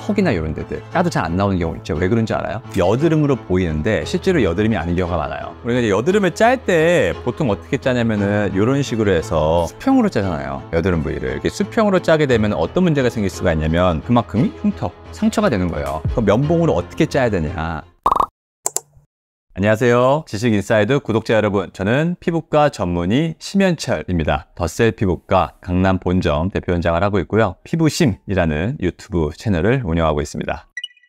턱이나 이런 데들 짜도 잘 안 나오는 경우 있죠. 왜 그런지 알아요? 여드름으로 보이는데 실제로 여드름이 아닌 경우가 많아요. 우리가 이제 여드름을 짤 때 보통 어떻게 짜냐면은 이런 식으로 해서 수평으로 짜잖아요. 여드름 부위를 이렇게 수평으로 짜게 되면 어떤 문제가 생길 수가 있냐면 그만큼이 흉터, 상처가 되는 거예요. 그럼 면봉으로 어떻게 짜야 되냐? 안녕하세요. 지식인사이드 구독자 여러분, 저는 피부과 전문의 심현철입니다. 더셀 피부과 강남 본점 대표원장을 하고 있고요. 피부심이라는 유튜브 채널을 운영하고 있습니다.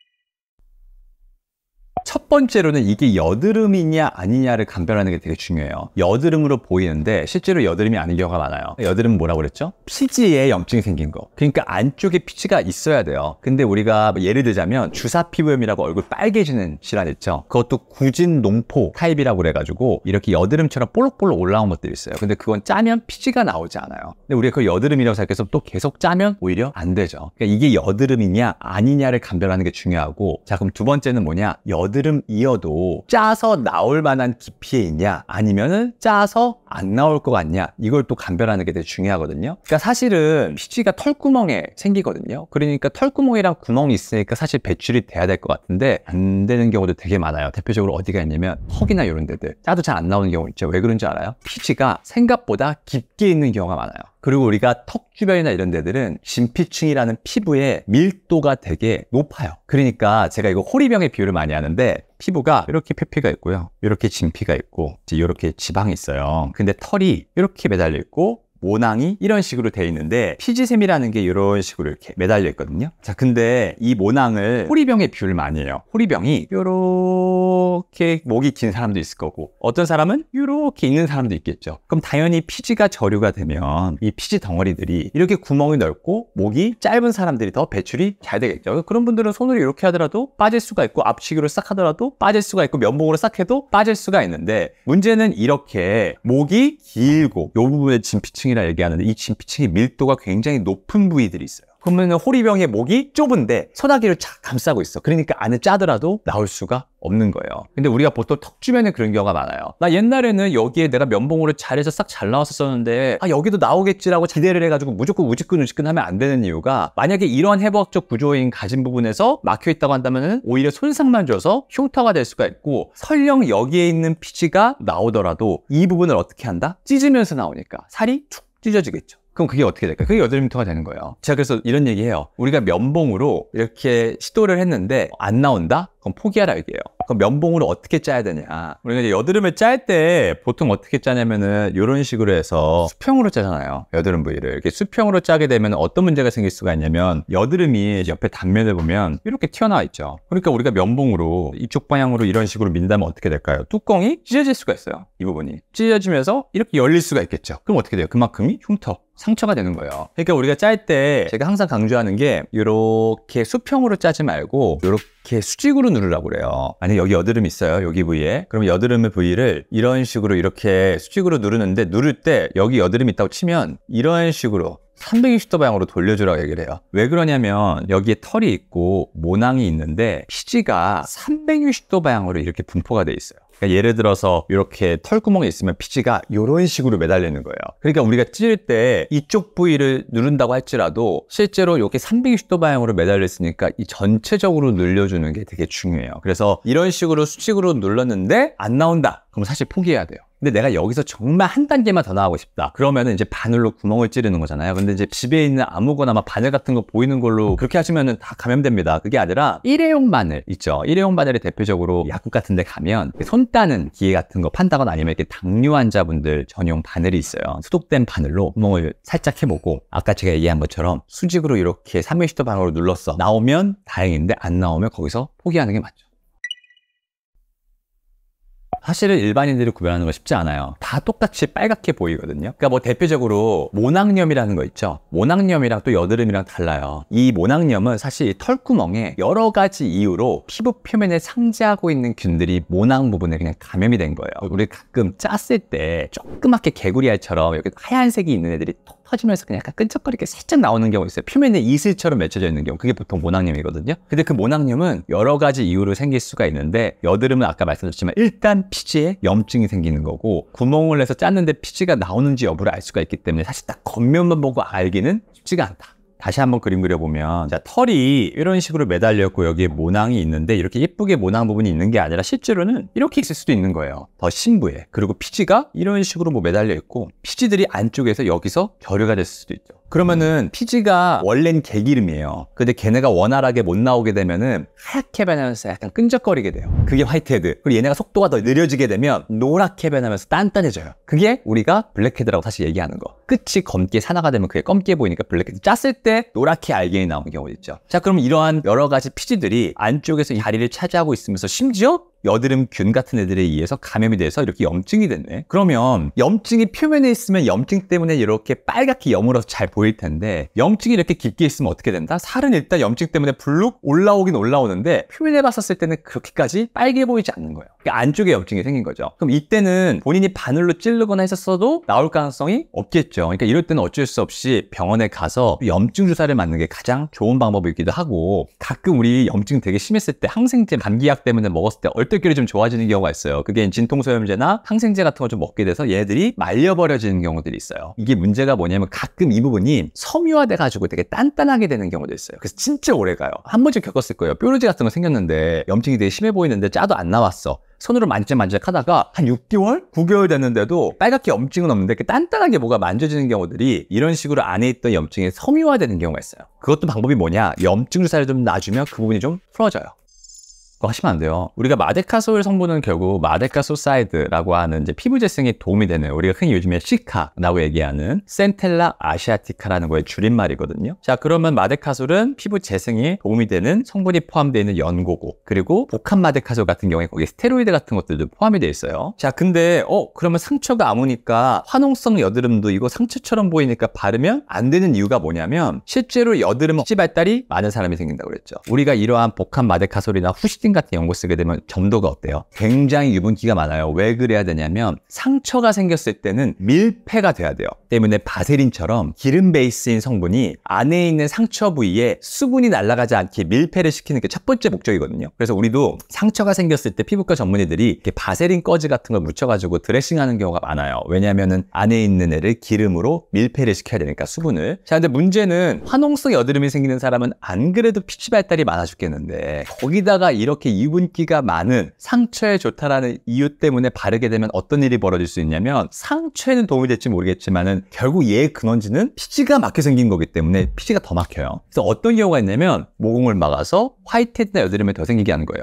첫 번째로는 이게 여드름이냐 아니냐를 감별하는 게 되게 중요해요. 여드름으로 보이는데 실제로 여드름이 아닌 경우가 많아요. 여드름은 뭐라고 그랬죠? 피지에 염증이 생긴 거. 그러니까 안쪽에 피지가 있어야 돼요. 근데 우리가 예를 들자면 주사 피부염이라고 얼굴 빨개지는 질환 있죠? 그것도 구진 농포 타입이라고 그래가지고 이렇게 여드름처럼 볼록볼록 올라온 것들이 있어요. 근데 그건 짜면 피지가 나오지 않아요. 근데 우리가 그걸 여드름이라고 생각해서 또 계속 짜면 오히려 안 되죠. 그러니까 이게 여드름이냐 아니냐를 감별하는 게 중요하고, 자, 그럼 두 번째는 뭐냐? 여드름이어도 짜서 나올 만한 깊이에 있냐 아니면은 짜서 안 나올 것 같냐, 이걸 또 감별하는 게 되게 중요하거든요. 그러니까 사실은 피지가 털구멍에 생기거든요. 그러니까 털구멍이랑 구멍이 있으니까 사실 배출이 돼야 될 것 같은데 안 되는 경우도 되게 많아요. 대표적으로 어디가 있냐면 턱이나 이런 데들 짜도 잘 안 나오는 경우 있죠. 왜 그런지 알아요? 피지가 생각보다 깊게 있는 경우가 많아요. 그리고 우리가 턱 주변이나 이런 데들은 진피층이라는 피부의 밀도가 되게 높아요. 그러니까 제가 이거 호리병의 비유를 많이 하는데, 피부가 이렇게 표피가 있고요, 이렇게 진피가 있고 이렇게 지방이 있어요. 근데 털이 이렇게 매달려 있고 모낭이 이런 식으로 돼 있는데 피지샘이라는 게 이런 식으로 이렇게 매달려 있거든요. 자, 근데 이 모낭을 호리병의 비유를 많이 해요. 호리병이 이렇게 목이 긴 사람도 있을 거고 어떤 사람은 이렇게 있는 사람도 있겠죠. 그럼 당연히 피지가 저류가 되면 이 피지 덩어리들이 이렇게 구멍이 넓고 목이 짧은 사람들이 더 배출이 잘 되겠죠. 그런 분들은 손으로 이렇게 하더라도 빠질 수가 있고, 압치기로 싹 하더라도 빠질 수가 있고, 면봉으로 싹 해도 빠질 수가 있는데, 문제는 이렇게 목이 길고 이 부분에 진피층이 얘기하는데 이 진피층의 밀도가 굉장히 높은 부위들이 있어요. 그러면 호리병의 목이 좁은데 소나기를 착 감싸고 있어. 그러니까 안에 짜더라도 나올 수가 없는 거예요. 근데 우리가 보통 턱 주변에 그런 경우가 많아요. 나 옛날에는 여기에 내가 면봉으로 잘해서 싹 잘 나왔었는데 여기도 나오겠지라고 기대를 해가지고 무조건 우지끈 하면 안 되는 이유가, 만약에 이러한 해부학적 구조인 가진 부분에서 막혀있다고 한다면 오히려 손상만 줘서 흉터가 될 수가 있고, 설령 여기에 있는 피지가 나오더라도 이 부분을 어떻게 한다? 찢으면서 나오니까 살이 툭 찢어지겠죠. 그럼 그게 어떻게 될까요? 그게 여드름터가 되는 거예요. 제가 그래서 이런 얘기해요. 우리가 면봉으로 이렇게 시도를 했는데 안 나온다? 그럼 포기하라 얘기해요. 그럼 면봉으로 어떻게 짜야 되냐? 우리가 이제 여드름을 짤 때 보통 어떻게 짜냐면은 이런 식으로 해서 수평으로 짜잖아요. 여드름 부위를 이렇게 수평으로 짜게 되면 어떤 문제가 생길 수가 있냐면, 여드름이 옆에 단면을 보면 이렇게 튀어나와 있죠. 그러니까 우리가 면봉으로 이쪽 방향으로 이런 식으로 민다면 어떻게 될까요? 뚜껑이 찢어질 수가 있어요. 이 부분이 찢어지면서 이렇게 열릴 수가 있겠죠. 그럼 어떻게 돼요? 그만큼이 흉터, 상처가 되는 거예요. 그러니까 우리가 짤 때 제가 항상 강조하는 게, 이렇게 수평으로 짜지 말고 이렇게 수직으로 누르라고 그래요. 만약 여기 여드름 있어요, 여기 부위에. 그럼 여드름의 부위를 이런 식으로 이렇게 수직으로 누르는데, 누를 때 여기 여드름이 있다고 치면 이런 식으로 360도 방향으로 돌려주라고 얘기를 해요. 왜 그러냐면 여기에 털이 있고 모낭이 있는데 피지가 360도 방향으로 이렇게 분포가 돼 있어요. 그러니까 예를 들어서 이렇게 털구멍이 있으면 피지가 이런 식으로 매달리는 거예요. 그러니까 우리가 찌를 때 이쪽 부위를 누른다고 할지라도 실제로 이렇게 360도 방향으로 매달려 있으니까 이 전체적으로 늘려주는 게 되게 중요해요. 그래서 이런 식으로 수직으로 눌렀는데 안 나온다, 그럼 사실 포기해야 돼요. 근데 내가 여기서 정말 한 단계만 더 나가고 싶다, 그러면은 이제 바늘로 구멍을 찌르는 거잖아요. 근데 이제 집에 있는 아무거나 막 바늘 같은 거 보이는 걸로 그렇게 하시면은 다 감염됩니다. 그게 아니라 일회용 바늘 있죠. 일회용 바늘이 대표적으로 약국 같은 데 가면 손 따는 기계 같은 거 판다거나 아니면 이렇게 당뇨 환자분들 전용 바늘이 있어요. 소독된 바늘로 구멍을 살짝 해보고, 아까 제가 얘기한 것처럼 수직으로 이렇게 360도 방향으로 눌렀어. 나오면 다행인데 안 나오면 거기서 포기하는 게 맞죠. 사실은 일반인들이 구별하는 거 쉽지 않아요. 다 똑같이 빨갛게 보이거든요. 그러니까 뭐 대표적으로 모낭염이라는 거 있죠. 모낭염이랑 또 여드름이랑 달라요. 이 모낭염은 사실 털구멍에 여러 가지 이유로 피부 표면에 상재하고 있는 균들이 모낭 부분에 그냥 감염이 된 거예요. 우리 가끔 짰을 때 조그맣게 개구리알처럼 여기 하얀색이 있는 애들이 톡 터지면서 그냥 약간 끈적거리게 살짝 나오는 경우 있어요. 표면에 이슬처럼 맺혀져 있는 경우, 그게 보통 모낭염이거든요. 근데 그 모낭염은 여러 가지 이유로 생길 수가 있는데, 여드름은 아까 말씀드렸지만 일단 피지에 염증이 생기는 거고, 구멍을 내서 짰는데 피지가 나오는지 여부를 알 수가 있기 때문에 사실 딱 겉면만 보고 알기는 쉽지가 않다. 다시 한번 그림 그려보면, 자, 털이 이런 식으로 매달려 있고 여기에 모낭이 있는데 이렇게 예쁘게 모낭 부분이 있는 게 아니라 실제로는 이렇게 있을 수도 있는 거예요. 더 심부에. 그리고 피지가 이런 식으로 뭐 매달려 있고 피지들이 안쪽에서 여기서 결여가 됐을 수도 있죠. 그러면은 피지가 원래는 개기름이에요. 근데 걔네가 원활하게 못 나오게 되면은 하얗게 변하면서 약간 끈적거리게 돼요. 그게 화이트헤드. 그리고 얘네가 속도가 더 느려지게 되면 노랗게 변하면서 단단해져요. 그게 우리가 블랙헤드라고 사실 얘기하는 거. 끝이 검게 산화가 되면 그게 검게 보이니까 블랙헤드. 짰을 때 노랗게 알갱이 나오는 경우도 있죠. 자, 그럼 이러한 여러 가지 피지들이 안쪽에서 이 자리를 차지하고 있으면서 심지어 여드름균 같은 애들에 의해서 감염이 돼서 이렇게 염증이 됐네. 그러면 염증이 표면에 있으면 염증 때문에 이렇게 빨갛게 여물어서 잘 보일 텐데 염증이 이렇게 깊게 있으면 어떻게 된다? 살은 일단 염증 때문에 불룩 올라오긴 올라오는데 표면에 봤었을 때는 그렇게까지 빨개 보이지 않는 거예요. 그러니까 안쪽에 염증이 생긴 거죠. 그럼 이때는 본인이 바늘로 찌르거나 했었어도 나올 가능성이 없겠죠. 그러니까 이럴 때는 어쩔 수 없이 병원에 가서 염증 주사를 맞는 게 가장 좋은 방법이기도 하고, 가끔 우리 염증 되게 심했을 때 항생제, 감기약 때문에 먹었을 때 얼떨결에 좀 좋아지는 경우가 있어요. 그게 진통소염제나 항생제 같은 거 좀 먹게 돼서 얘들이 말려버려지는 경우들이 있어요. 이게 문제가 뭐냐면 가끔 이 부분이 섬유화돼가지고 되게 단단하게 되는 경우도 있어요. 그래서 진짜 오래가요. 한 번쯤 겪었을 거예요. 뾰루지 같은 거 생겼는데 염증이 되게 심해 보이는데 짜도 안 나왔어. 손으로 만지작 하다가 한 6개월? 9개월 됐는데도 빨갛게 염증은 없는데 단단하게 뭐가 만져지는 경우들이 이런 식으로 안에 있던 염증이 섬유화되는 경우가 있어요. 그것도 방법이 뭐냐? 염증 주사를 좀 놔주면 그 부분이 좀 풀어져요. 그거 하시면 안 돼요. 우리가 마데카솔 성분은 결국 마데카솔사이드라고 하는 이제 피부 재생에 도움이 되는, 우리가 흔히 요즘에 시카라고 얘기하는 센텔라 아시아티카라는 거의 줄임말이거든요. 자, 그러면 마데카솔은 피부 재생에 도움이 되는 성분이 포함되어 있는 연고고, 그리고 복합 마데카솔 같은 경우에 거기에 스테로이드 같은 것들도 포함이 되어 있어요. 자, 근데 그러면 상처가 아무니까 화농성 여드름도 이거 상처처럼 보이니까 바르면 안 되는 이유가 뭐냐면, 실제로 여드름 피지 발달이 많은 사람이 생긴다고 그랬죠. 우리가 이러한 복합 마데카솔이나 후시딘 같은 연고 쓰게 되면 점도가 어때요? 굉장히 유분기가 많아요. 왜 그래야 되냐면 상처가 생겼을 때는 밀폐가 돼야 돼요. 때문에 바세린처럼 기름 베이스인 성분이 안에 있는 상처 부위에 수분이 날아가지 않게 밀폐를 시키는 게 첫 번째 목적이거든요. 그래서 우리도 상처가 생겼을 때 피부과 전문의들이 이렇게 바세린 꺼즈 같은 걸 묻혀가지고 드레싱하는 경우가 많아요. 왜냐하면은 안에 있는 애를 기름으로 밀폐를 시켜야 되니까, 수분을. 자, 근데 문제는 화농성 여드름이 생기는 사람은 안 그래도 피지 발달이 많아 죽겠는데 거기다가 이렇게 유분기가 많은 상처에 좋다라는 이유 때문에 바르게 되면 어떤 일이 벌어질 수 있냐면, 상처에는 도움이 될지 모르겠지만은 결국 얘의 근원지는 피지가 막혀 생긴 거기 때문에 피지가 더 막혀요. 그래서 어떤 경우가 있냐면 모공을 막아서 화이트헤드나 여드름이 더 생기게 하는 거예요.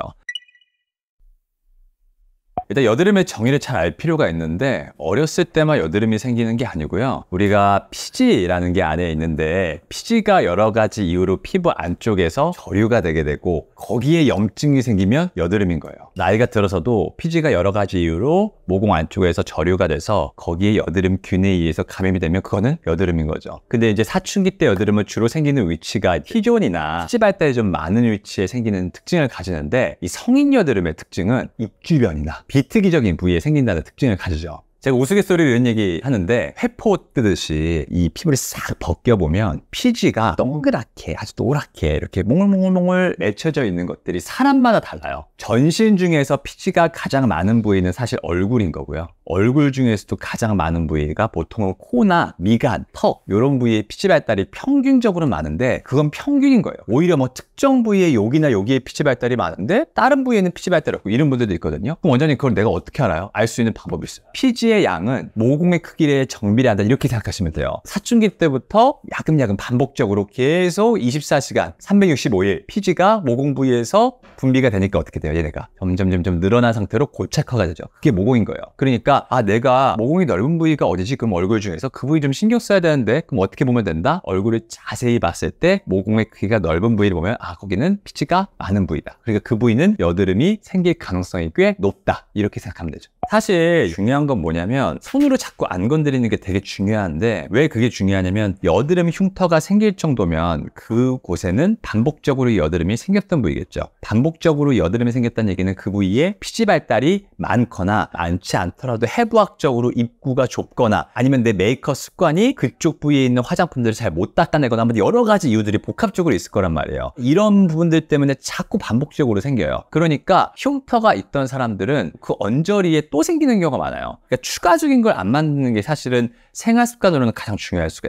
일단 여드름의 정의를 잘 알 필요가 있는데, 어렸을 때만 여드름이 생기는 게 아니고요. 우리가 피지라는 게 안에 있는데 피지가 여러 가지 이유로 피부 안쪽에서 저류가 되게 되고 거기에 염증이 생기면 여드름인 거예요. 나이가 들어서도 피지가 여러 가지 이유로 모공 안쪽에서 저류가 돼서 거기에 여드름균에 의해서 감염이 되면 그거는 여드름인 거죠. 근데 이제 사춘기 때 여드름은 주로 생기는 위치가 T존이나 피지 발달이 좀 많은 위치에 생기는 특징을 가지는데, 이 성인 여드름의 특징은 입 주변이나 비특이적인 부위에 생긴다는 특징을 가지죠. 제가 우스갯소리로 이런 얘기 하는데, 회포 뜨듯이 이 피부를 싹 벗겨보면 피지가 동그랗게 아주 노랗게 이렇게 몽글몽글몽글 맺혀져 있는 것들이 사람마다 달라요. 전신 중에서 피지가 가장 많은 부위는 사실 얼굴인 거고요. 얼굴 중에서도 가장 많은 부위가 보통은 코나 미간, 턱 이런 부위의 피지 발달이 평균적으로 많은데, 그건 평균인 거예요. 오히려 뭐 특정 부위에 여기나 여기에 피지 발달이 많은데 다른 부위에는 피지 발달이 없고 이런 분들도 있거든요. 그럼 원장님, 그걸 내가 어떻게 알아요? 알 수 있는 방법이 있어요. 피지의 양은 모공의 크기에 정비례한다, 이렇게 생각하시면 돼요. 사춘기 때부터 야금야금 반복적으로 계속 24시간 365일 피지가 모공 부위에서 분비가 되니까 어떻게 돼요? 얘네가 점점 늘어난 상태로 고착화가 되죠. 그게 모공인 거예요. 그러니까 내가 모공이 넓은 부위가 어디지? 그럼 얼굴 중에서 그 부위 좀 신경 써야 되는데, 그럼 어떻게 보면 된다? 얼굴을 자세히 봤을 때 모공의 크기가 넓은 부위를 보면 거기는 피지가 많은 부위다. 그러니까 그 부위는 여드름이 생길 가능성이 꽤 높다, 이렇게 생각하면 되죠. 사실 중요한 건 뭐냐면, 손으로 자꾸 안 건드리는 게 되게 중요한데, 왜 그게 중요하냐면 여드름 흉터가 생길 정도면 그곳에는 반복적으로 여드름이 생겼던 부위겠죠. 반복적으로 여드름이 생겼다는 얘기는 그 부위에 피지 발달이 많거나 많지 않더라도 해부학적으로 입구가 좁거나, 아니면 내 메이크업 습관이 그쪽 부위에 있는 화장품들을 잘 못 닦아내거나, 여러 가지 이유들이 복합적으로 있을 거란 말이에요. 이런 부분들 때문에 자꾸 반복적으로 생겨요. 그러니까 흉터가 있던 사람들은 그 언저리에 또 생기는 경우가 많아요. 그러니까 추가적인 걸 안 만드는 게 사실은 생활 습관으로는 가장 중요할 수가 있어요.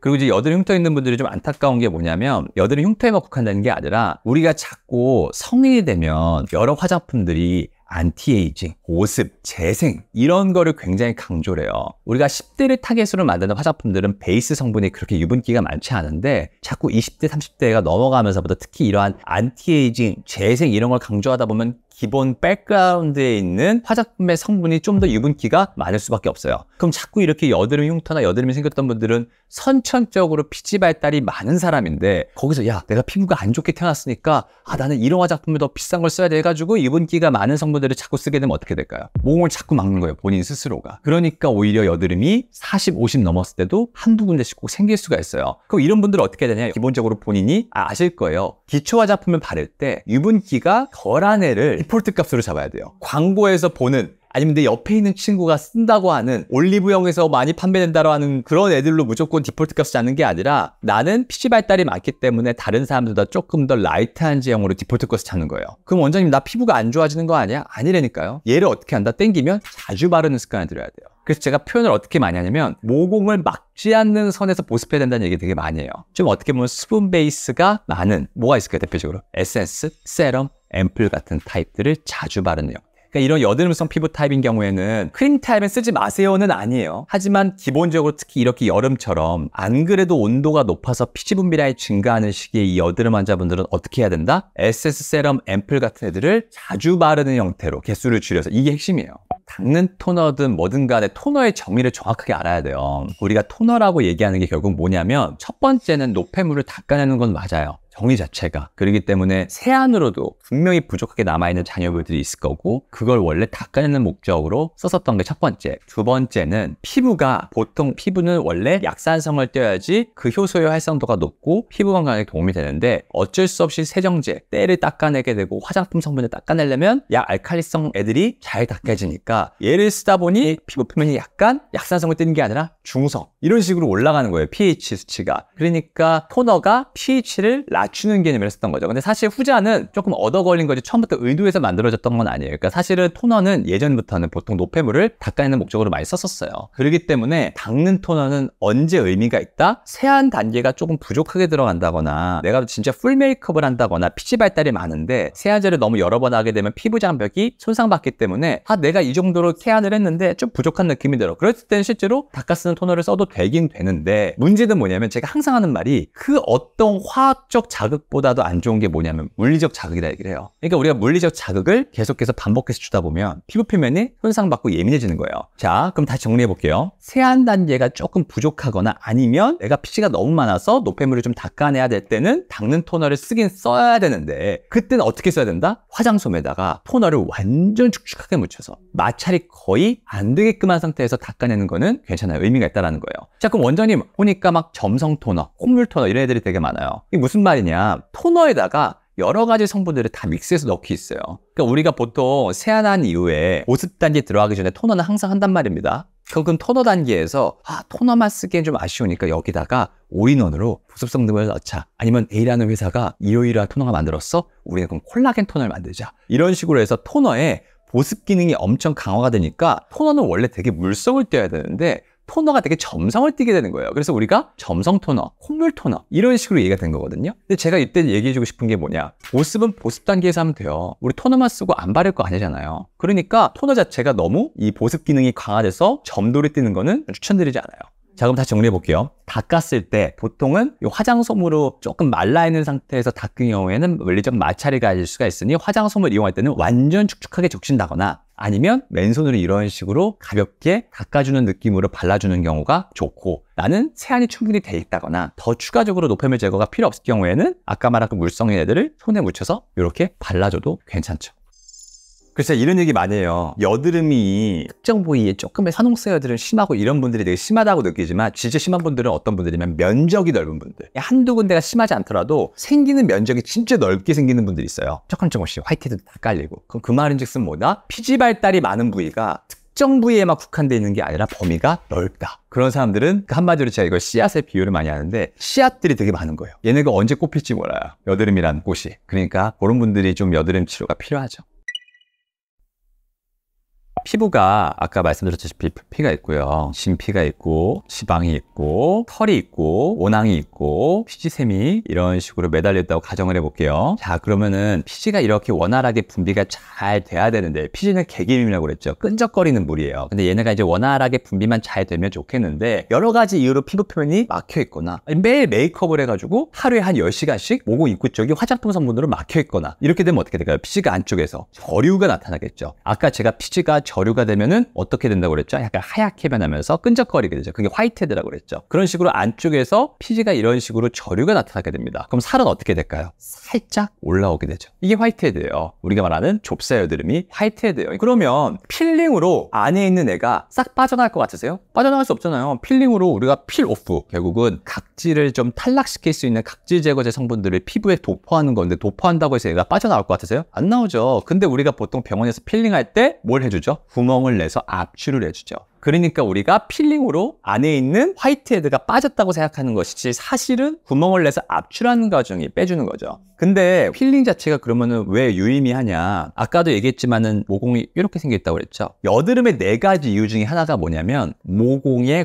그리고 이제 여드름 흉터 있는 분들이 좀 안타까운 게 뭐냐면 여드름 흉터에만 국한되는 게 아니라 우리가 자꾸 성인이 되면 여러 화장품들이 안티에이징, 보습, 재생 이런 거를 굉장히 강조를 해요. 우리가 10대를 타겟으로 만드는 화장품들은 베이스 성분이 그렇게 유분기가 많지 않은데 자꾸 20대, 30대가 넘어가면서부터 특히 이러한 안티에이징, 재생 이런 걸 강조하다 보면 기본 백그라운드에 있는 화장품의 성분이 좀 더 유분기가 많을 수밖에 없어요. 그럼 자꾸 이렇게 여드름 흉터나 여드름이 생겼던 분들은 선천적으로 피지 발달이 많은 사람인데 거기서 야 내가 피부가 안 좋게 태어났으니까 나는 이런 화장품을 더 비싼 걸 써야 돼가지고 유분기가 많은 성분들을 자꾸 쓰게 되면 어떻게 될까요? 모공을 자꾸 막는 거예요, 본인 스스로가. 그러니까 오히려 여드름이 40, 50 넘었을 때도 한두 군데씩 꼭 생길 수가 있어요. 그럼 이런 분들은 어떻게 해야 되냐? 기본적으로 본인이 아실 거예요. 기초 화장품을 바를 때 유분기가 덜한 애를 디폴트 값으로 잡아야 돼요. 광고에서 보는 아니면 내 옆에 있는 친구가 쓴다고 하는 올리브영에서 많이 판매된다고 하는 그런 애들로 무조건 디폴트 값을 잡는 게 아니라 나는 피지 발달이 많기 때문에 다른 사람들보다 조금 더 라이트한 제형으로 디폴트 값을 잡는 거예요. 그럼 원장님 나 피부가 안 좋아지는 거 아니야? 아니라니까요. 얘를 어떻게 한다? 땡기면 자주 바르는 습관을 들여야 돼요. 그래서 제가 표현을 어떻게 많이 하냐면 모공을 막지 않는 선에서 보습해야 된다는 얘기 되게 많이 해요. 좀 어떻게 보면 수분 베이스가 많은 뭐가 있을까요? 대표적으로 에센스, 세럼, 앰플 같은 타입들을 자주 바르는 요. 그러니까 이런 여드름성 피부 타입인 경우에는 크림 타입은 쓰지 마세요는 아니에요. 하지만 기본적으로 특히 이렇게 여름처럼 안 그래도 온도가 높아서 피지 분비량이 증가하는 시기에 이 여드름 환자분들은 어떻게 해야 된다? 에센스, 세럼, 앰플 같은 애들을 자주 바르는 형태로 개수를 줄여서 이게 핵심이에요. 닦는 토너든 뭐든 간에 토너의 정의를 정확하게 알아야 돼요. 우리가 토너라고 얘기하는 게 결국 뭐냐면 첫 번째는 노폐물을 닦아내는 건 맞아요. 정의 자체가. 그렇기 때문에 세안으로도 분명히 부족하게 남아있는 잔여물들이 있을 거고 그걸 원래 닦아내는 목적으로 썼었던 게 첫 번째. 두 번째는 피부가 보통 피부는 원래 약산성을 떼어야지 그 효소의 활성도가 높고 피부 건강에 도움이 되는데 어쩔 수 없이 세정제, 때를 닦아내게 되고 화장품 성분을 닦아내려면 약 알칼리성 애들이 잘 닦아지니까 얘를 쓰다 보니 피부 표면이 약간 약산성을 떼는 게 아니라 중성 이런 식으로 올라가는 거예요. pH 수치가. 그러니까 토너가 pH를 낮추는 개념을 했었던 거죠. 근데 사실 후자는 조금 얻어 걸린 거지 처음부터 의도해서 만들어졌던 건 아니에요. 그러니까 사실은 토너는 예전부터는 보통 노폐물을 닦아내는 목적으로 많이 썼었어요. 그렇기 때문에 닦는 토너는 언제 의미가 있다? 세안 단계가 조금 부족하게 들어간다거나 내가 진짜 풀 메이크업을 한다거나 피지 발달이 많은데 세안제를 너무 여러 번 하게 되면 피부 장벽이 손상받기 때문에 내가 이 정도로 세안을 했는데 좀 부족한 느낌이 들어. 그랬을 때는 실제로 닦아 쓰는 토너를 써도 되긴 되는데 문제는 뭐냐면 제가 항상 하는 말이 그 어떤 화학적 자극보다도 안 좋은 게 뭐냐면 물리적 자극이다 얘기를 해요. 그러니까 우리가 물리적 자극을 계속해서 반복해서 주다 보면 피부 표면이 손상받고 예민해지는 거예요. 자, 그럼 다시 정리해 볼게요. 세안 단계가 조금 부족하거나 아니면 내가 피지가 너무 많아서 노폐물을 좀 닦아내야 될 때는 닦는 토너를 쓰긴 써야 되는데 그때는 어떻게 써야 된다? 화장솜에다가 토너를 완전 축축하게 묻혀서 마찰이 거의 안 되게끔 한 상태에서 닦아내는 거는 괜찮아요. 의미가 있다는 거예요. 자, 그럼 원장님 보니까 막 점성 토너, 콧물 토너 이런 애들이 되게 많아요. 이게 무슨 말이냐? 토너에다가 여러 가지 성분들을 다 믹스해서 넣기 있어요. 그러니까 우리가 보통 세안한 이후에 보습 단계 들어가기 전에 토너는 항상 한단 말입니다. 그럼 토너 단계에서 토너만 쓰기엔 좀 아쉬우니까 여기다가 올인원으로 보습성 등을 넣자. 아니면 A라는 회사가 이러이러한 토너가 만들었어? 우리는 그럼 콜라겐 토너를 만들자. 이런 식으로 해서 토너에 보습 기능이 엄청 강화가 되니까 토너는 원래 되게 물성을 떼어야 되는데 토너가 되게 점성을 띠게 되는 거예요. 그래서 우리가 점성 토너, 콧물 토너 이런 식으로 얘기가 된 거거든요. 근데 제가 이때 얘기해주고 싶은 게 뭐냐, 보습은 보습 단계에서 하면 돼요. 우리 토너만 쓰고 안 바를 거 아니잖아요. 그러니까 토너 자체가 너무 이 보습 기능이 강화돼서 점도를 띠는 거는 추천드리지 않아요. 자, 그럼 다시 정리해 볼게요. 닦았을 때 보통은 이 화장솜으로 조금 말라있는 상태에서 닦은 경우에는 물리적 마찰이 가질 수가 있으니 화장솜을 이용할 때는 완전 축축하게 적신다거나 아니면 맨손으로 이런 식으로 가볍게 닦아주는 느낌으로 발라주는 경우가 좋고, 나는 세안이 충분히 돼 있다거나 더 추가적으로 노폐물 제거가 필요 없을 경우에는 아까 말한 그 물성인 애들을 손에 묻혀서 이렇게 발라줘도 괜찮죠. 그래서 이런 얘기 많이 해요. 여드름이 특정 부위에 조금의 산홍성 여드름 심하고 이런 분들이 되게 심하다고 느끼지만 진짜 심한 분들은 어떤 분들이면 면적이 넓은 분들, 한두 군데가 심하지 않더라도 생기는 면적이 진짜 넓게 생기는 분들이 있어요. 조금씩 화이트헤드도 다 깔리고. 그럼 그 말인즉슨 뭐다? 피지 발달이 많은 부위가 특정 부위에만 국한되어 있는 게 아니라 범위가 넓다. 그런 사람들은 한마디로 제가 이걸 씨앗에 비유를 많이 하는데 씨앗들이 되게 많은 거예요. 얘네가 언제 꽃필지 몰라요. 여드름이란 꽃이. 그러니까 그런 분들이 좀 여드름 치료가 필요하죠. 피부가 아까 말씀드렸다시피 표피가 있고요, 진피가 있고, 지방이 있고, 털이 있고, 모낭이 있고, 피지샘이 이런 식으로 매달려 있다고 가정을 해볼게요. 자, 그러면은 피지가 이렇게 원활하게 분비가 잘 돼야 되는데, 피지는 개기름이라고 그랬죠. 끈적거리는 물이에요. 근데 얘네가 이제 원활하게 분비만 잘 되면 좋겠는데, 여러 가지 이유로 피부 표면이 막혀 있거나, 매일 메이크업을 해가지고 하루에 한 10시간씩 모공 입구 쪽이 화장품 성분으로 막혀 있거나, 이렇게 되면 어떻게 될까요? 피지가 안쪽에서 저류가 나타나겠죠. 아까 제가 피지가 저류가 되면은 어떻게 된다고 그랬죠? 약간 하얗게 변하면서 끈적거리게 되죠. 그게 화이트헤드라고 그랬죠. 그런 식으로 안쪽에서 피지가 이런 식으로 저류가 나타나게 됩니다. 그럼 살은 어떻게 될까요? 살짝 올라오게 되죠. 이게 화이트헤드예요. 우리가 말하는 좁사 여드름이 화이트헤드예요. 그러면 필링으로 안에 있는 애가 싹 빠져나갈 것 같으세요? 빠져나갈 수 없잖아요. 필링으로 우리가 필 오프, 결국은 각질을 좀 탈락시킬 수 있는 각질 제거제 성분들을 피부에 도포하는 건데, 도포한다고 해서 얘가 빠져나올 것 같으세요? 안 나오죠. 근데 우리가 보통 병원에서 필링할 때 뭘 해주죠? 구멍을 내서 압출을 해주죠. 그러니까 우리가 필링으로 안에 있는 화이트헤드가 빠졌다고 생각하는 것이지, 사실은 구멍을 내서 압출하는 과정이 빼주는 거죠. 근데 필링 자체가 그러면은 왜 유의미하냐? 아까도 얘기했지만은 모공이 이렇게 생겼다고 그랬죠. 여드름의 4가지 이유 중에 하나가 뭐냐면 모공의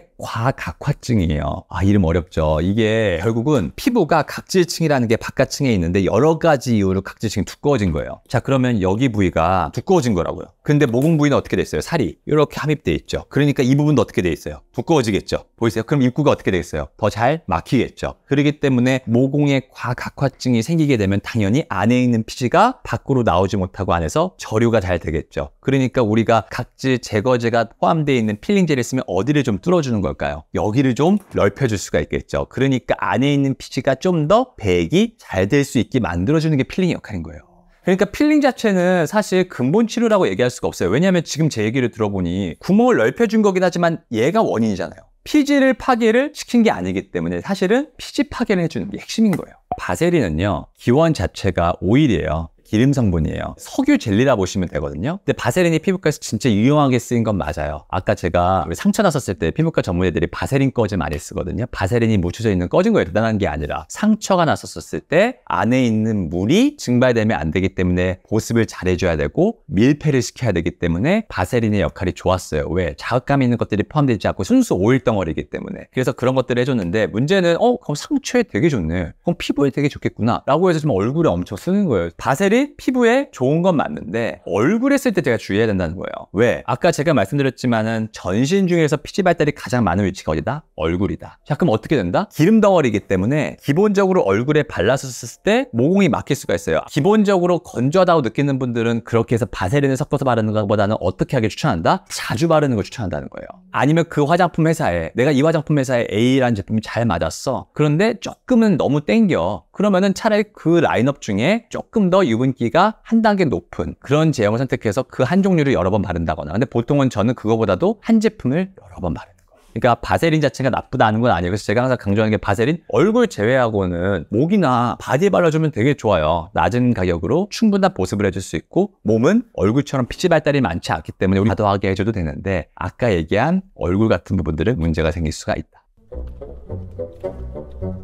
과각화증이에요. 아, 이름 어렵죠. 이게 결국은 피부가 각질층이라는 게 바깥층에 있는데 여러 가지 이유로 각질층이 두꺼워진 거예요. 자, 그러면 여기 부위가 두꺼워진 거라고요. 근데 모공 부위는 어떻게 됐어요? 살이 이렇게 함입돼 있죠. 그러니까 이 부분도 어떻게 돼 있어요? 두꺼워지겠죠. 보이세요? 그럼 입구가 어떻게 되겠어요? 더 잘 막히겠죠. 그렇기 때문에 모공의 과각화증이 생기게 되면 당연히 안에 있는 피지가 밖으로 나오지 못하고 안에서 저류가 잘 되겠죠. 그러니까 우리가 각질 제거제가 포함되어 있는 필링젤을 쓰면 어디를 좀 뚫어주는 걸까요? 여기를 좀 넓혀줄 수가 있겠죠. 그러니까 안에 있는 피지가 좀 더 배액이 잘 될 수 있게 만들어주는 게 필링의 역할인 거예요. 그러니까 필링 자체는 사실 근본 치료라고 얘기할 수가 없어요. 왜냐하면 지금 제 얘기를 들어보니 구멍을 넓혀준 거긴 하지만 얘가 원인이잖아요. 피지를 파괴를 시킨 게 아니기 때문에 사실은 피지 파괴를 해주는 게 핵심인 거예요. 바세린은요, 기원 자체가 오일이에요. 기름 성분이에요. 석유 젤리라 보시면 되거든요. 근데 바세린이 피부과에서 진짜 유용하게 쓰인 건 맞아요. 아까 제가 상처 났었을 때 피부과 전문의들이 바세린 꺼즈 많이 쓰거든요. 바세린이 묻혀져 있는 꺼진 거에 대단한 게 아니라 상처가 났었을 때 안에 있는 물이 증발되면 안 되기 때문에 보습을 잘 해줘야 되고 밀폐를 시켜야 되기 때문에 바세린의 역할이 좋았어요. 왜? 자극감이 있는 것들이 포함되지 않고 순수 오일 덩어리이기 때문에. 그래서 그런 것들을 해줬는데, 문제는 그럼 상처에 되게 좋네, 그럼 피부에 되게 좋겠구나 라고 해서 좀 얼굴에 엄청 쓰는 거예요. 바세린 피부에 좋은 건 맞는데 얼굴에 쓸 때 제가 주의해야 된다는 거예요. 왜? 아까 제가 말씀드렸지만은 전신 중에서 피지 발달이 가장 많은 위치가 어디다? 얼굴이다. 자, 그럼 어떻게 된다? 기름 덩어리이기 때문에 기본적으로 얼굴에 발라서 썼을 때 모공이 막힐 수가 있어요. 기본적으로 건조하다고 느끼는 분들은 그렇게 해서 바세린을 섞어서 바르는 것보다는 어떻게 하길 추천한다? 자주 바르는 걸 추천한다는 거예요. 아니면 그 화장품 회사에, 내가 이 화장품 회사에 A라는 제품이 잘 맞았어. 그런데 조금은 너무 땡겨. 그러면은 차라리 그 라인업 중에 조금 더 유분기가 한 단계 높은 그런 제형을 선택해서 그 한 종류를 여러 번 바른다거나. 근데 보통은 저는 그거보다도 한 제품을 여러 번 바르는 거예요. 그러니까 바세린 자체가 나쁘다는 건 아니에요. 그래서 제가 항상 강조하는 게, 바세린 얼굴 제외하고는 목이나 바디에 발라주면 되게 좋아요. 낮은 가격으로 충분한 보습을 해줄 수 있고, 몸은 얼굴처럼 피지 발달이 많지 않기 때문에 우리 과도하게 해줘도 되는데, 아까 얘기한 얼굴 같은 부분들은 문제가 생길 수가 있다.